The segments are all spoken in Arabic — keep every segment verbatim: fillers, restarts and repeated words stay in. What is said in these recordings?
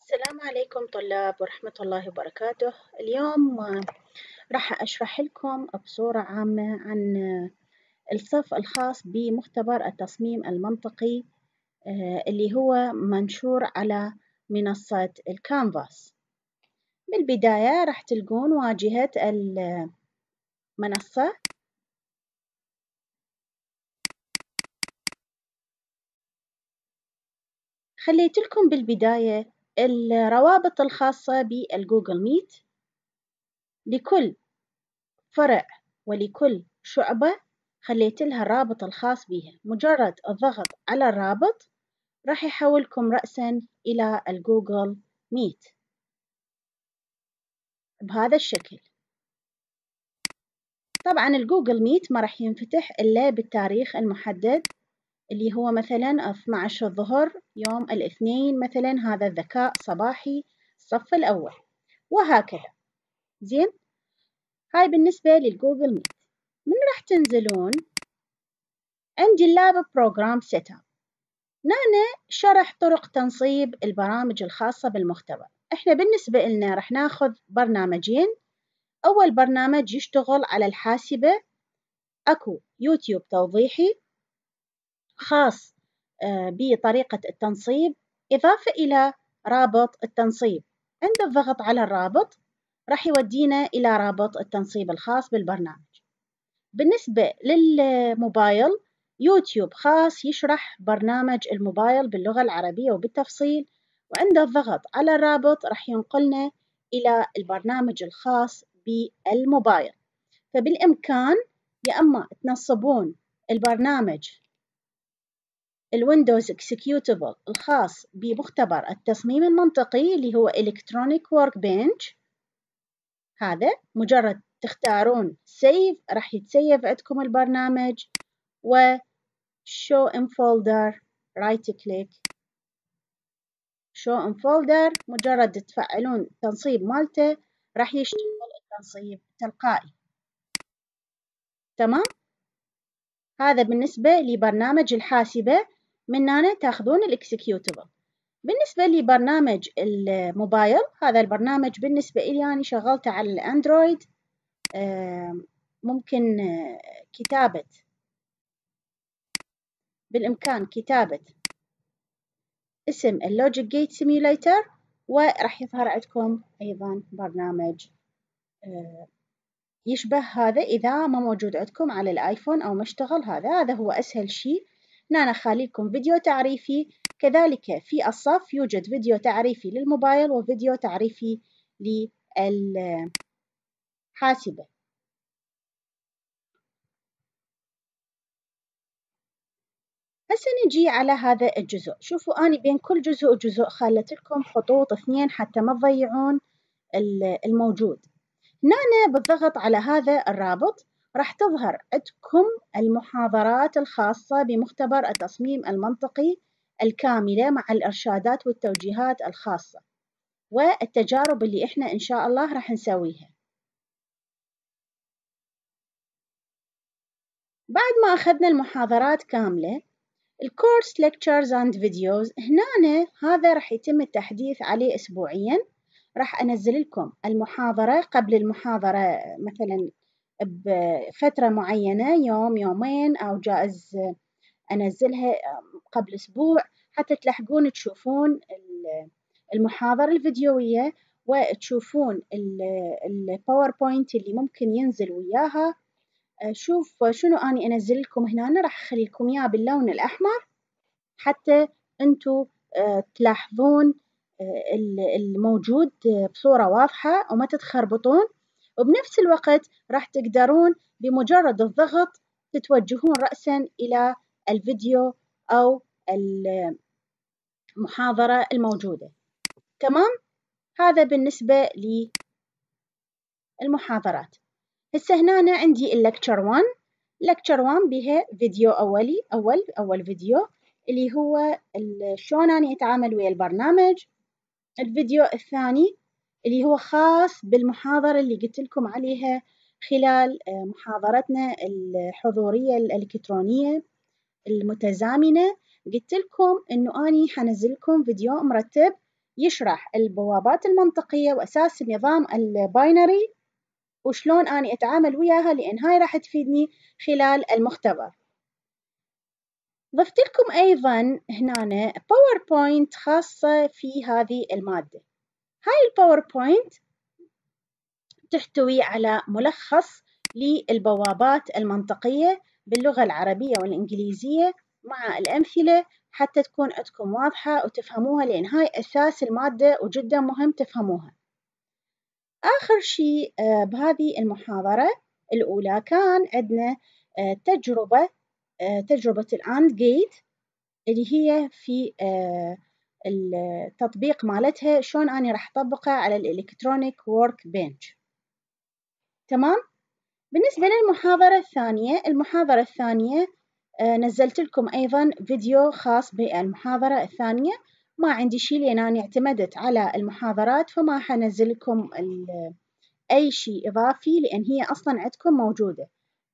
السلام عليكم طلاب ورحمة الله وبركاته. اليوم آه، راح أشرح لكم بصورة عامة عن آه، الصف الخاص بمختبر التصميم المنطقي آه، اللي هو منشور على منصة الكانفاس. بالبداية راح تلقون واجهة المنصة. خليت لكم بالبداية الروابط الخاصة بالجوجل ميت لكل فرع ولكل شعبة. خليت لها الرابط الخاص بها، مجرد الضغط على الرابط راح يحولكم رأسا إلى الجوجل ميت بهذا الشكل. طبعا الجوجل ميت ما راح ينفتح إلا بالتاريخ المحدد اللي هو مثلا اثني عشر الظهر يوم الاثنين، مثلا هذا الذكاء صباحي الصف الأول وهكذا. زين، هاي بالنسبة للجوجل ميت. من راح تنزلون عندي اللاب بروجرام سيت اب. هنا شرح طرق تنصيب البرامج الخاصة بالمختبر. احنا بالنسبة لنا راح ناخذ برنامجين. أول برنامج يشتغل على الحاسبة، أكو يوتيوب توضيحي خاص بطريقة التنصيب، إضافة إلى رابط التنصيب. عند الضغط على الرابط راح يودينا إلى رابط التنصيب الخاص بالبرنامج. بالنسبة للموبايل، يوتيوب خاص يشرح برنامج الموبايل باللغة العربية وبالتفصيل، وعند الضغط على الرابط راح ينقلنا إلى البرنامج الخاص بالموبايل. فبالإمكان يا أما تنصبون البرنامج الويندوز اكسكيوتبل الخاص بمختبر التصميم المنطقي اللي هو Electronic Workbench. هذا مجرد تختارون سيف راح يتسيف عندكم البرنامج، و show in folder right click show in folder، مجرد تفعلون التنصيب مالته راح يشتغل التنصيب تلقائي. تمام، هذا بالنسبة لبرنامج الحاسبة. من هنا تاخذون الاكسكيوتبل. بالنسبة لبرنامج الموبايل، هذا البرنامج بالنسبة لي يعني شغلته على الأندرويد. ممكن كتابة بالإمكان كتابة اسم اللوجيك جيت سيميوليتر، وراح يظهر عندكم أيضا برنامج يشبه هذا إذا ما موجود عندكم على الآيفون أو مشتغل. هذا هذا هو أسهل شيء. هنا أنا خاليكم فيديو تعريفي، كذلك في الصف يوجد فيديو تعريفي للموبايل وفيديو تعريفي للحاسبة. هسه نجي على هذا الجزء. شوفوا أنا بين كل جزء وجزء خلت لكم خطوط اثنين حتى ما تضيعون الموجود. هنا بالضغط على هذا الرابط راح تظهر عندكم المحاضرات الخاصة بمختبر التصميم المنطقي الكاملة مع الإرشادات والتوجيهات الخاصة والتجارب اللي إحنا إن شاء الله راح نسويها. بعد ما أخذنا المحاضرات كاملة، الكورس lectures and videos، هنا هذا راح يتم التحديث عليه أسبوعياً. راح أنزل لكم المحاضرة قبل المحاضرة مثلاً بفترة معينة، يوم يومين، أو جائز أنزلها قبل أسبوع حتى تلحقون تشوفون المحاضرة الفيديوية وتشوفون الباوربوينت اللي ممكن ينزل وياها. شوف شنو أني أنزل لكم هنا. أنا راح أخلي لكم إياه باللون الأحمر حتى أنتوا تلاحظون الموجود بصورة واضحة وما تتخربطون، وبنفس الوقت راح تقدرون بمجرد الضغط تتوجهون رأسا إلى الفيديو أو المحاضرة الموجودة. تمام، هذا بالنسبة للمحاضرات. هسه هنا عندي اللكتشر واحد. لكتشر واحد بها فيديو أولي أول أول فيديو اللي هو شلون أنا أتعامل ويا البرنامج. الفيديو الثاني اللي هو خاص بالمحاضرة اللي قلت لكم عليها خلال محاضرتنا الحضورية الإلكترونية المتزامنة. قلت لكم إنه أني حنزل لكم فيديو مرتب يشرح البوابات المنطقية وأساس النظام الباينري وشلون أنا أتعامل وياها، لأن هاي راح تفيدني خلال المختبر. ضفت لكم أيضا هنا باوربوينت خاصة في هذه المادة. هاي الباوربوينت تحتوي على ملخص للبوابات المنطقية باللغة العربية والإنجليزية مع الأمثلة حتى تكون عندكم واضحة وتفهموها، لأن هاي أساس المادة وجدا مهم تفهموها. آخر شيء بهذه المحاضرة الأولى كان عندنا تجربة تجربة الآند جيت اللي هي في التطبيق مالتها شلون أنا راح أطبقها على الإلكترونيك وورك بنش. تمام. بالنسبة للمحاضرة الثانية، المحاضرة الثانية نزلت لكم أيضا فيديو خاص بالمحاضرة الثانية. ما عندي شيء لأن أنا اعتمدت على المحاضرات، فما حنزل لكم أي شيء إضافي لأن هي أصلا عندكم موجودة.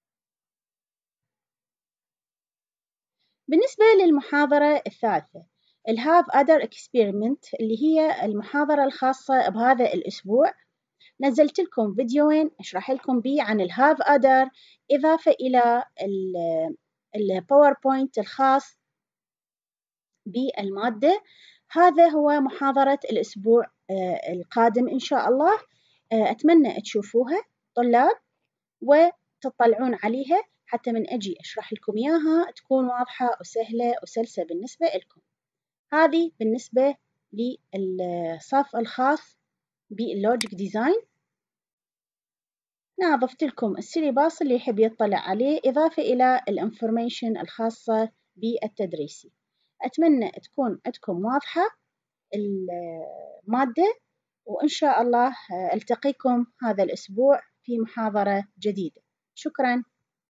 بالنسبة للمحاضرة الثالثة الهاف أدر إكسبيرمنت اللي هي المحاضرة الخاصة بهذا الأسبوع، نزلت لكم فيديوين أشرح لكم بيه عن الهاف أدر إضافة إلى الباوربوينت الخاص بالمادة. هذا هو محاضرة الأسبوع القادم إن شاء الله. أتمنى تشوفوها طلاب وتطلعون عليها حتى من أجي أشرح لكم إياها تكون واضحة وسهلة وسلسة بالنسبة لكم. هذه بالنسبة للصف الخاص باللوجيك ديزاين. أنا ضفت لكم السيليباس اللي يحب يطلع عليه إضافة إلى الانفورميشن الخاصة بالتدريسي. أتمنى تكون عندكم واضحة المادة، وإن شاء الله ألتقيكم هذا الأسبوع في محاضرة جديدة. شكراً.